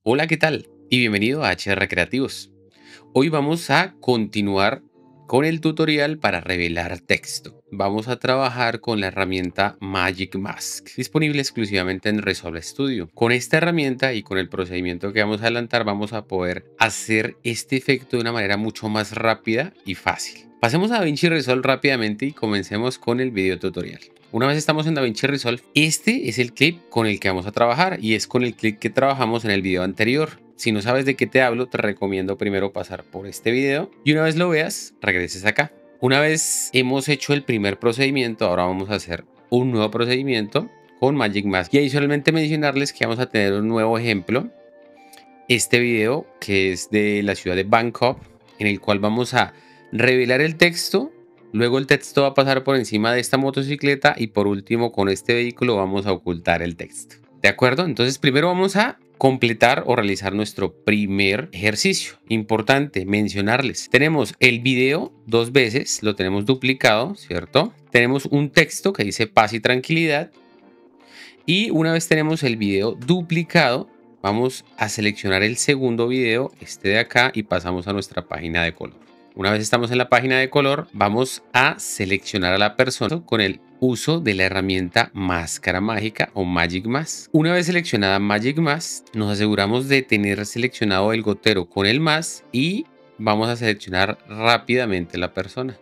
Hola, ¿qué tal? Y bienvenido a HR Creativos. Hoy vamos a continuar con el tutorial para revelar texto. Vamos a trabajar con la herramienta Magic Mask, disponible exclusivamente en Resolve Studio. Con esta herramienta y con el procedimiento que vamos a adelantar, vamos a poder hacer este efecto de una manera mucho más rápida y fácil. Pasemos a DaVinci Resolve rápidamente y comencemos con el video tutorial. Una vez estamos en DaVinci Resolve, este es el clip con el que vamos a trabajar y es con el clip que trabajamos en el video anterior. Si no sabes de qué te hablo, te recomiendo primero pasar por este video y una vez lo veas, regreses acá. Una vez hemos hecho el primer procedimiento, ahora vamos a hacer un nuevo procedimiento con Magic Mask. Y adicionalmente mencionarles que vamos a tener un nuevo ejemplo. Este video que es de la ciudad de Bangkok, en el cual vamos a revelar el texto. Luego el texto va a pasar por encima de esta motocicleta y por último con este vehículo vamos a ocultar el texto. ¿De acuerdo? Entonces primero vamos a completar o realizar nuestro primer ejercicio. Importante mencionarles. Tenemos el video dos veces, lo tenemos duplicado, ¿cierto? Tenemos un texto que dice paz y tranquilidad. Y una vez tenemos el video duplicado, vamos a seleccionar el segundo video, este de acá, y pasamos a nuestra página de color. Una vez estamos en la página de color, vamos a seleccionar a la persona con el uso de la herramienta máscara mágica o Magic Mask. Una vez seleccionada Magic Mask, nos aseguramos de tener seleccionado el gotero con el más y vamos a seleccionar rápidamente la persona.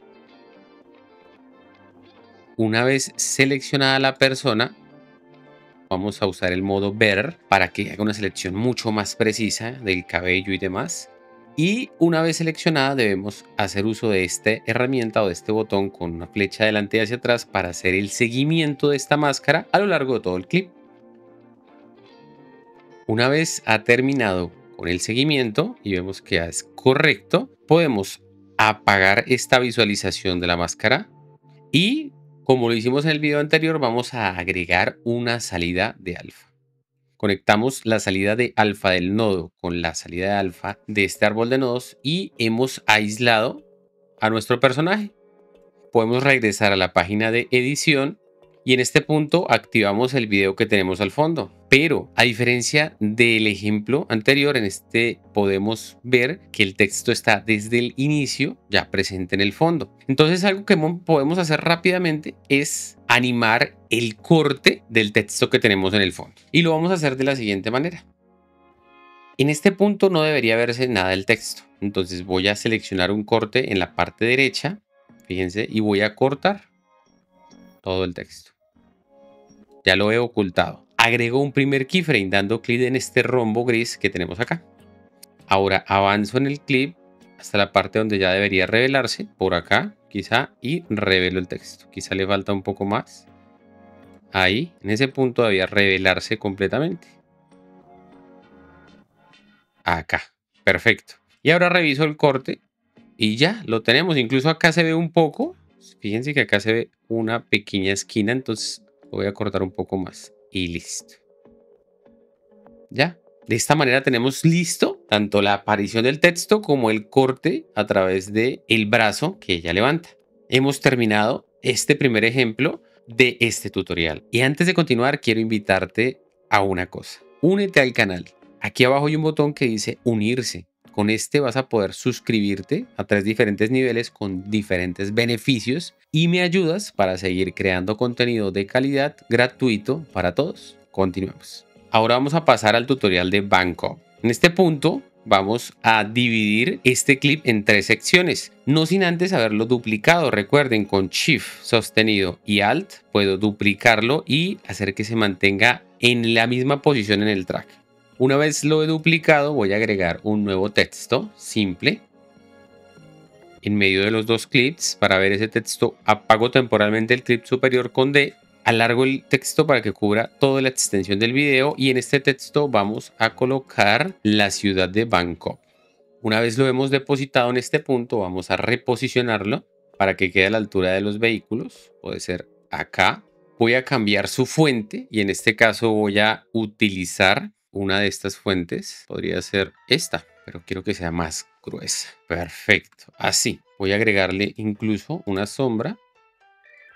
Una vez seleccionada la persona, vamos a usar el modo Better para que haga una selección mucho más precisa del cabello y demás. Y una vez seleccionada debemos hacer uso de esta herramienta o de este botón con una flecha adelante y hacia atrás para hacer el seguimiento de esta máscara a lo largo de todo el clip. Una vez ha terminado con el seguimiento y vemos que es correcto, podemos apagar esta visualización de la máscara y, como lo hicimos en el video anterior, vamos a agregar una salida de alfa. Conectamos la salida de alfa del nodo con la salida de alfa de este árbol de nodos y hemos aislado a nuestro personaje. Podemos regresar a la página de edición y en este punto activamos el video que tenemos al fondo. Pero a diferencia del ejemplo anterior, en este podemos ver que el texto está desde el inicio ya presente en el fondo. Entonces algo que podemos hacer rápidamente es animar el corte del texto que tenemos en el fondo. Y lo vamos a hacer de la siguiente manera. En este punto no debería verse nada del texto. Entonces voy a seleccionar un corte en la parte derecha, fíjense, y voy a cortar todo el texto. Ya lo he ocultado. Agrego un primer keyframe dando clic en este rombo gris que tenemos acá. Ahora avanzo en el clip hasta la parte donde ya debería revelarse, por acá quizá, y revelo el texto. Quizá le falta un poco más. Ahí, en ese punto debía revelarse completamente. Acá, perfecto. Y ahora reviso el corte y ya lo tenemos. Incluso acá se ve un poco. Fíjense que acá se ve una pequeña esquina, entonces lo voy a cortar un poco más y listo. Ya, de esta manera tenemos listo tanto la aparición del texto como el corte a través de el brazo que ella levanta. Hemos terminado este primer ejemplo de este tutorial. Y antes de continuar, quiero invitarte a una cosa. Únete al canal. Aquí abajo hay un botón que dice unirse. Con este vas a poder suscribirte a 3 diferentes niveles con diferentes beneficios y me ayudas para seguir creando contenido de calidad gratuito para todos. Continuemos. Ahora vamos a pasar al tutorial de Bangkok. En este punto vamos a dividir este clip en 3 secciones, no sin antes haberlo duplicado. Recuerden, con Shift sostenido y Alt puedo duplicarlo y hacer que se mantenga en la misma posición en el track. Una vez lo he duplicado, voy a agregar un nuevo texto simple en medio de los dos clips. Para ver ese texto, apago temporalmente el clip superior con D, alargo el texto para que cubra toda la extensión del video y en este texto vamos a colocar la ciudad de Bangkok. Una vez lo hemos depositado en este punto, vamos a reposicionarlo para que quede a la altura de los vehículos. Puede ser acá. Voy a cambiar su fuente y en este caso voy a utilizar una de estas fuentes. Podría ser esta, pero quiero que sea más gruesa. Perfecto. Así. Voy a agregarle incluso una sombra.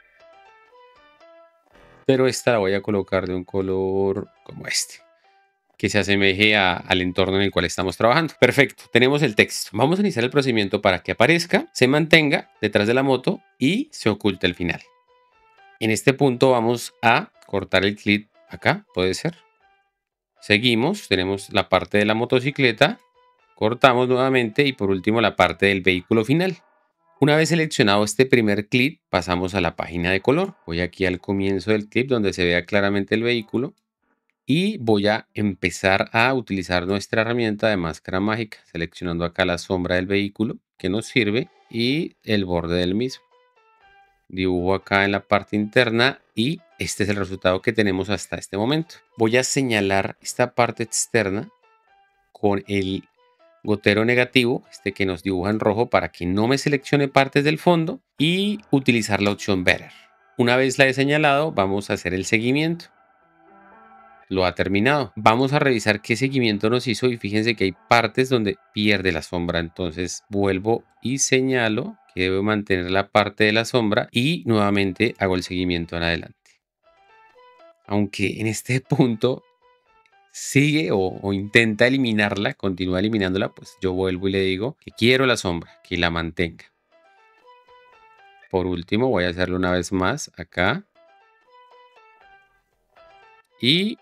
Pero esta la voy a colocar de un color como este. que se asemeje al entorno en el cual estamos trabajando. Perfecto, tenemos el texto. Vamos a iniciar el procedimiento para que aparezca, se mantenga detrás de la moto y se oculte al final. En este punto vamos a cortar el clip acá, puede ser. Seguimos, tenemos la parte de la motocicleta, cortamos nuevamente y por último la parte del vehículo final. Una vez seleccionado este primer clip, pasamos a la página de color. Voy aquí al comienzo del clip donde se vea claramente el vehículo y voy a empezar a utilizar nuestra herramienta de máscara mágica, seleccionando acá la sombra del vehículo que nos sirve y el borde del mismo. Dibujo acá en la parte interna y este es el resultado que tenemos hasta este momento. Voy a señalar esta parte externa con el gotero negativo, este que nos dibuja en rojo, para que no me seleccione partes del fondo y utilizar la opción Better. Una vez la he señalado, vamos a hacer el seguimiento. Lo ha terminado. Vamos a revisar qué seguimiento nos hizo y fíjense que hay partes donde pierde la sombra. Entonces vuelvo y señalo que debo mantener la parte de la sombra y nuevamente hago el seguimiento en adelante. Aunque en este punto sigue o intenta eliminarla, continúa eliminándola, pues yo vuelvo y le digo que quiero la sombra, que la mantenga. Por último voy a hacerlo una vez más acá. Y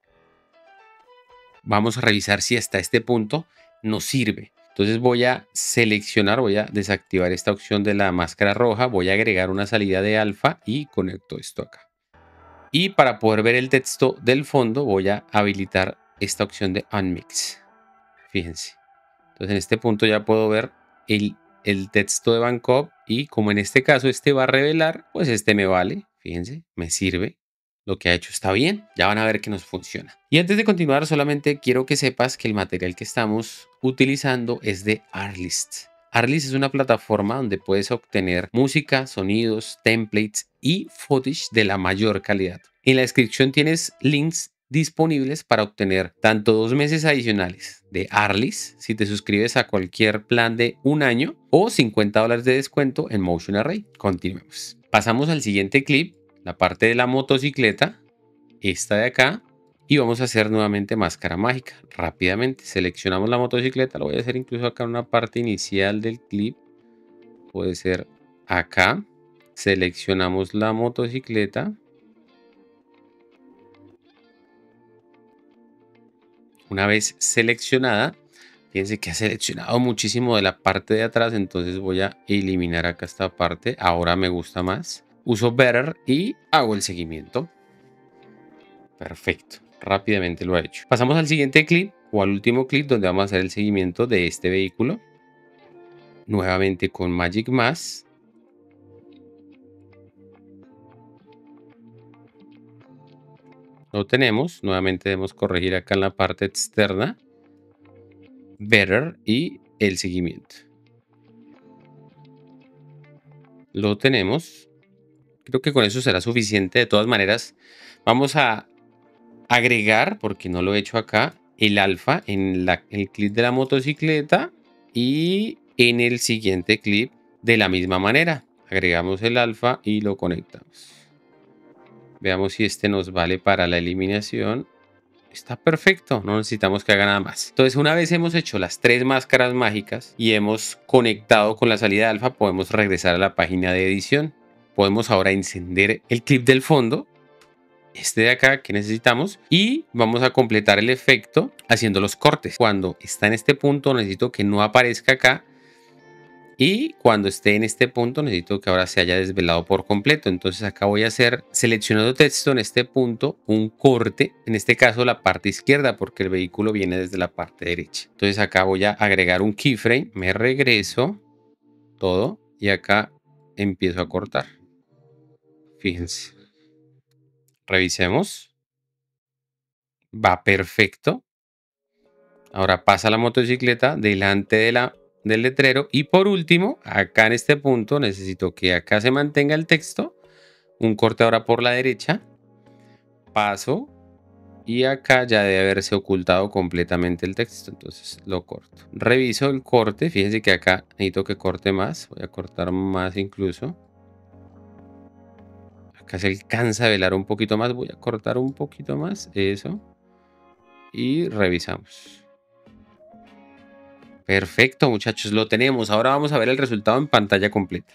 vamos a revisar si hasta este punto nos sirve. Entonces voy a seleccionar, voy a desactivar esta opción de la máscara roja, voy a agregar una salida de alfa y conecto esto acá. Y para poder ver el texto del fondo voy a habilitar esta opción de Unmix. Fíjense. Entonces en este punto ya puedo ver el texto de Bangkok y como en este caso este va a revelar, pues este me vale. Fíjense, me sirve. Lo que ha hecho está bien, ya van a ver que nos funciona. Y antes de continuar, solamente quiero que sepas que el material que estamos utilizando es de Artlist. Artlist es una plataforma donde puedes obtener música, sonidos, templates y footage de la mayor calidad. En la descripción tienes links disponibles para obtener tanto 2 meses adicionales de Artlist si te suscribes a cualquier plan de un año o $50 de descuento en Motion Array. Continuemos. Pasamos al siguiente clip. La parte de la motocicleta, esta de acá, y vamos a hacer nuevamente máscara mágica. Rápidamente seleccionamos la motocicleta, lo voy a hacer incluso acá en una parte inicial del clip, puede ser acá. Seleccionamos la motocicleta. Una vez seleccionada, fíjense que ha seleccionado muchísimo de la parte de atrás, entonces voy a eliminar acá esta parte. Ahora me gusta más. Uso Better y hago el seguimiento. Perfecto, rápidamente lo ha hecho. Pasamos al siguiente clip o al último clip donde vamos a hacer el seguimiento de este vehículo. Nuevamente con Magic Mask. Lo tenemos. Nuevamente debemos corregir acá en la parte externa. Better y el seguimiento. Lo tenemos. Creo que con eso será suficiente. De todas maneras, vamos a agregar, porque no lo he hecho acá, el alfa en el clip de la motocicleta y en el siguiente clip de la misma manera. Agregamos el alfa y lo conectamos. Veamos si este nos vale para la eliminación. Está perfecto, no necesitamos que haga nada más. Entonces, una vez hemos hecho las 3 máscaras mágicas y hemos conectado con la salida de alfa, podemos regresar a la página de edición. Podemos ahora encender el clip del fondo, este de acá que necesitamos, y vamos a completar el efecto haciendo los cortes. Cuando está en este punto necesito que no aparezca acá, y cuando esté en este punto necesito que ahora se haya desvelado por completo. Entonces acá voy a hacer, seleccionando texto en este punto, un corte, en este caso la parte izquierda porque el vehículo viene desde la parte derecha. Entonces acá voy a agregar un keyframe, me regreso todo y acá empiezo a cortar. Fíjense. Revisemos. Va perfecto. Ahora pasa la motocicleta delante del letrero. Y por último, acá en este punto, necesito que acá se mantenga el texto. Un corte ahora por la derecha. Paso. Y acá ya debe haberse ocultado completamente el texto. Entonces lo corto. Reviso el corte. Fíjense que acá necesito que corte más. Voy a cortar más incluso. Acá se alcanza a velar un poquito más. Voy a cortar un poquito más. Eso. y revisamos. Perfecto, muchachos, lo tenemos. Ahora vamos a ver el resultado en pantalla completa.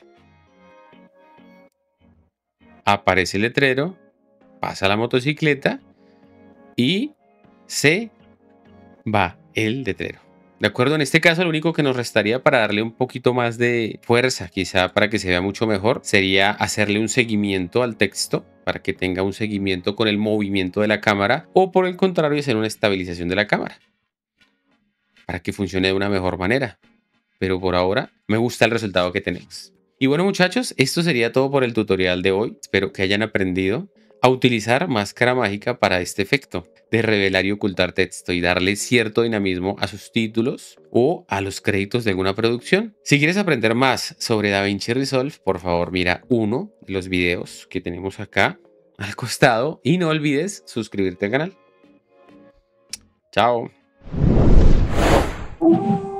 Aparece el letrero, pasa la motocicleta y se va el letrero. ¿De acuerdo? En este caso, lo único que nos restaría para darle un poquito más de fuerza, quizá para que se vea mucho mejor, sería hacerle un seguimiento al texto para que tenga un seguimiento con el movimiento de la cámara, o por el contrario, hacer una estabilización de la cámara para que funcione de una mejor manera. Pero por ahora me gusta el resultado que tenemos. Y bueno, muchachos, esto sería todo por el tutorial de hoy. Espero que hayan aprendido a utilizar máscara mágica para este efecto de revelar y ocultar texto y darle cierto dinamismo a sus títulos o a los créditos de alguna producción. Si quieres aprender más sobre DaVinci Resolve, por favor mira uno de los videos que tenemos acá al costado y no olvides suscribirte al canal. Chao.